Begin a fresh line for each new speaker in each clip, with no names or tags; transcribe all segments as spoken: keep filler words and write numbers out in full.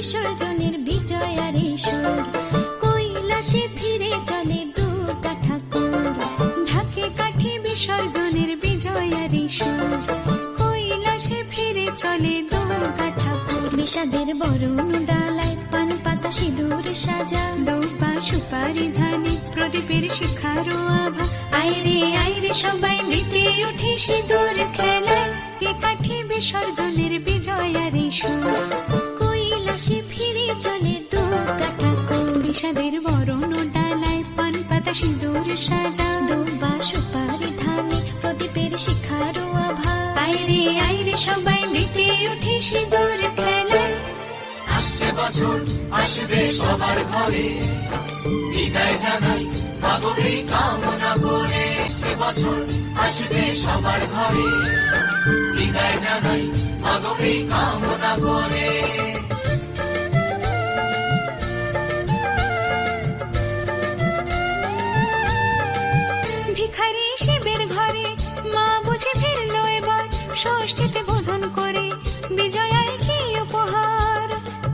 বিসর্জনের বিজয়ারে সুর, কৈলাসে ফিরে চলে দুর্গা ঠাকুর। ঢাকে কাঠি বিসর্জনের বিজয়ারে সুর, কৈলাসে ফিরে চলে দুর্গা ঠাকুর। বিষাদের বরণ ডালায় পান পাতা সিঁদুর সাজা, দৌপা সুপারি ধানে প্রদীপের শিখারো আভা। আইরে আইরে সবাই মেতে উঠে সিঁদুর খেলায়, এ কাঠি বিসর্জনের বিজয়ারে সুর, কৈলাসে ফিরে চলে দুর্গা ঠাকুর। বিষাদের বরণ ডালায় পান পাতা সিঁদুর সাজা, দৌপা সুপারি ধানে প্রদীপের শিখারো আভা। আইরে আইরে সবাই মেতে উঠে সিঁদুর খেলায়।
আসছে বছর আসবে সবার ঘরে, বিদায় জানাই মাগোকে কামনা করে। আসছে বছর আসবে সবার ঘরে, বিদায় জানাই মাগোকে কামনা করে।
ভিখারি শিবের ঘরে মা বুঝে ফিরল এবার, ষষ্ঠীতে বোধন করে বিজয়ায় কি উপহার।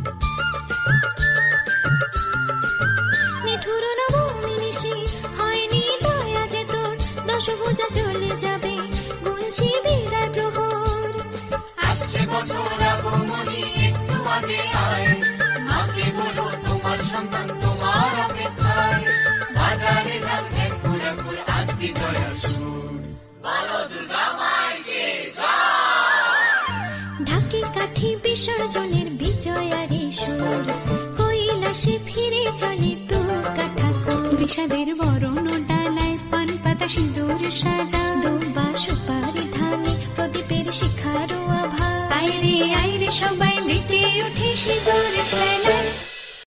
নিঠুর নবমী নিশি হয়নি দয়া যে তোর, দশভুজা চলে যাবে গুনছি বিদায় প্রহর।
আসছে বছর আগমনী একটু আগে আয়, মাকে বলো তোমার সন্তান তোমার অপেক্ষায়। বাজারে যান ঢেকুর আজ বিজয়ার সুর, বলো দুর্গা মাইকে জয়।
ঢাকে কাঠি বিসর্জনের বিজয়ারে সুর, কৈলাসে ফিরে চলে দুর্গা ঠাকুর। বিষাদের বরণ ডালায় পান পাতা সিঁদুর সাজা, দৌপা সুপারি ধানে প্রদীপের শিখারো আভা। আইরে আইরে সবাই মেতে উঠে সিঁদুর খেলায়।